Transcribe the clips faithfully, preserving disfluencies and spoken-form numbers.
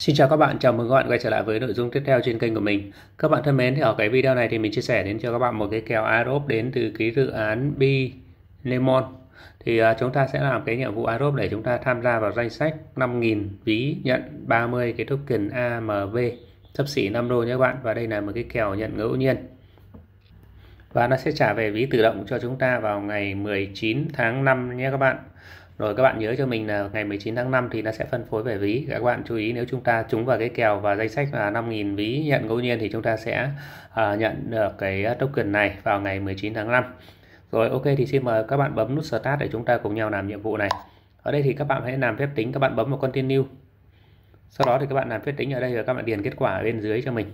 Xin chào các bạn, chào mừng các bạn quay trở lại với nội dung tiếp theo trên kênh của mình. Các bạn thân mến, thì ở cái video này thì mình chia sẻ đến cho các bạn một cái kèo airdrop đến từ cái dự án B Lemon. Thì uh, chúng ta sẽ làm cái nhiệm vụ airdrop để chúng ta tham gia vào danh sách năm nghìn ví nhận ba mươi cái token a em vê xấp xỉ năm đô nhé các bạn. Và đây là một cái kèo nhận ngẫu nhiên. Và nó sẽ trả về ví tự động cho chúng ta vào ngày mười chín tháng năm nhé các bạn. Rồi các bạn nhớ cho mình là ngày mười chín tháng năm thì nó sẽ phân phối về ví. Các bạn chú ý, nếu chúng ta trúng vào cái kèo và danh sách là năm nghìn ví nhận ngẫu nhiên thì chúng ta sẽ uh, nhận được cái token này vào ngày mười chín tháng năm. Rồi ok, thì xin mời các bạn bấm nút Start để chúng ta cùng nhau làm nhiệm vụ này. Ở đây thì các bạn hãy làm phép tính, các bạn bấm vào Continue. Sau đó thì các bạn làm phép tính ở đây và các bạn điền kết quả ở bên dưới cho mình.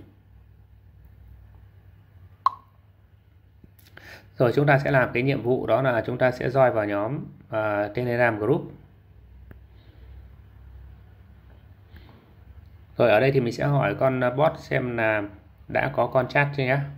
Rồi chúng ta sẽ làm cái nhiệm vụ đó là chúng ta sẽ join vào nhóm uh, Telegram group. Rồi ở đây thì mình sẽ hỏi con bot xem là đã có con chat chưa nhé.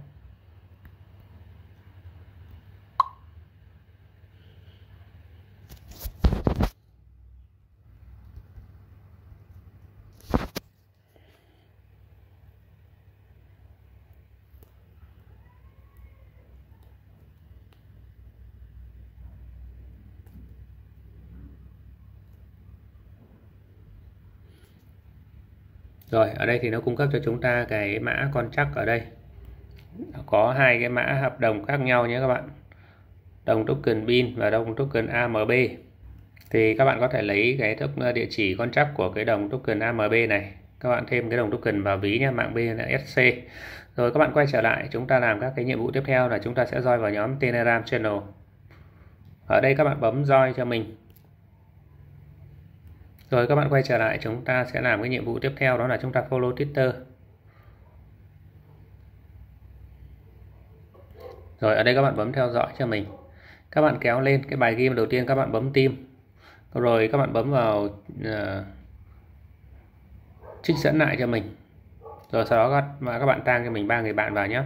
Rồi ở đây thì nó cung cấp cho chúng ta cái mã contract ở đây. Có hai cái mã hợp đồng khác nhau nhé các bạn. Đồng token B I N và đồng token a em bê. Thì các bạn có thể lấy cái địa chỉ contract của cái đồng token a em bê này. Các bạn thêm cái đồng token vào ví nhé, mạng B là ét xê. Rồi các bạn quay trở lại, chúng ta làm các cái nhiệm vụ tiếp theo là chúng ta sẽ join vào nhóm Telegram channel. Ở đây các bạn bấm join cho mình. Rồi các bạn quay trở lại, chúng ta sẽ làm cái nhiệm vụ tiếp theo đó là chúng ta follow Twitter. Rồi ở đây các bạn bấm theo dõi cho mình. Các bạn kéo lên cái bài game đầu tiên, các bạn bấm tim. Rồi các bạn bấm vào uh, trích dẫn lại cho mình. Rồi sau đó các, mà các bạn tag cho mình ba người bạn vào nhé.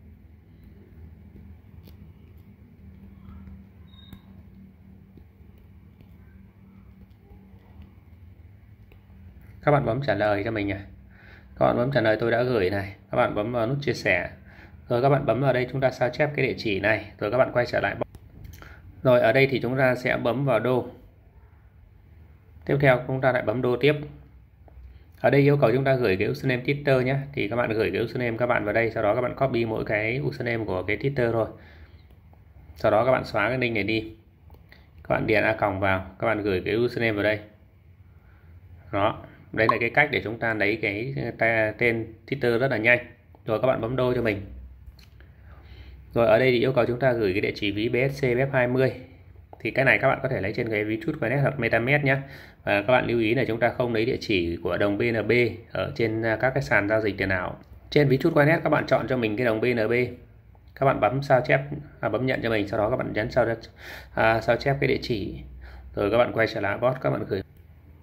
Các bạn bấm trả lời cho mình này. Các bạn bấm trả lời tôi đã gửi này. Các bạn bấm vào nút chia sẻ. Rồi các bạn bấm vào đây, chúng ta sao chép cái địa chỉ này. Rồi các bạn quay trở lại. Rồi ở đây thì chúng ta sẽ bấm vào đô. Tiếp theo chúng ta lại bấm đô tiếp. Ở đây yêu cầu chúng ta gửi cái username Twitter nhé. Thì các bạn gửi cái username các bạn vào đây. Sau đó các bạn copy mỗi cái username của cái Twitter thôi. Sau đó các bạn xóa cái link này đi. Các bạn điền a còng vào. Các bạn gửi cái username vào đây. Đó. Đây là cái cách để chúng ta lấy cái tên Twitter rất là nhanh. Rồi các bạn bấm đô cho mình. Rồi ở đây thì yêu cầu chúng ta gửi cái địa chỉ ví bê ét xê bê ép hai mươi. Thì cái này các bạn có thể lấy trên cái ví Trustwallet hoặc MetaMask nhé. Và các bạn lưu ý là chúng ta không lấy địa chỉ của đồng bê en bê ở trên các cái sàn giao dịch tiền ảo. Trên ví Trustwallet các bạn chọn cho mình cái đồng bê en bê. Các bạn bấm sao chép, à, bấm nhận cho mình. Sau đó các bạn nhấn sao, à, sao chép cái địa chỉ. Rồi các bạn quay trở lại bot, các bạn gửi.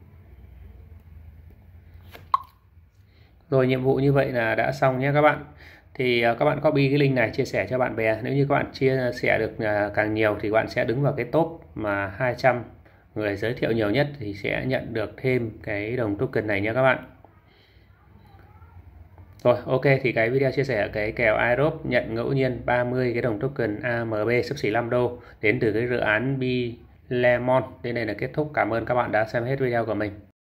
Rồi nhiệm vụ như vậy là đã xong nhé các bạn. Thì các bạn copy cái link này chia sẻ cho bạn bè. Nếu như các bạn chia sẻ được càng nhiều thì các bạn sẽ đứng vào cái top mà hai trăm người giới thiệu nhiều nhất thì sẽ nhận được thêm cái đồng token này nha các bạn. Rồi ok, thì cái video chia sẻ cái kèo airdrop nhận ngẫu nhiên ba mươi cái đồng token a em bê xấp xỉ năm đô đến từ cái dự án B Lemon. Đến đây là kết thúc. Cảm ơn các bạn đã xem hết video của mình.